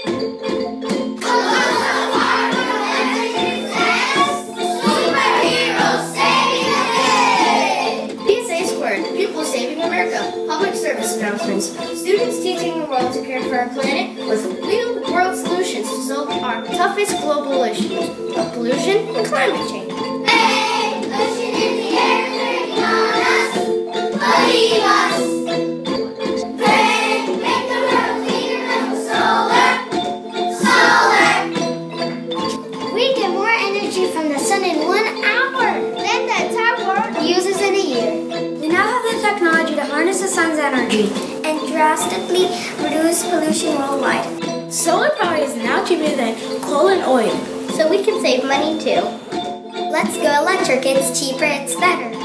People Saving America, public service announcements. Students teaching the world to care for our planet with real world solutions to solve our toughest global issues of pollution and climate change. Hey, pollution in the air, turning on us. Believe us. Pray, make the world cleaner with solar. Solar. We get more energy from the sun in 1 hour than the entire world uses in a year. We now have the technology to harness the sun's energy And drastically reduce pollution worldwide. Solar power is now cheaper than coal and oil. So we can save money too. Let's go electric, it's cheaper, it's better.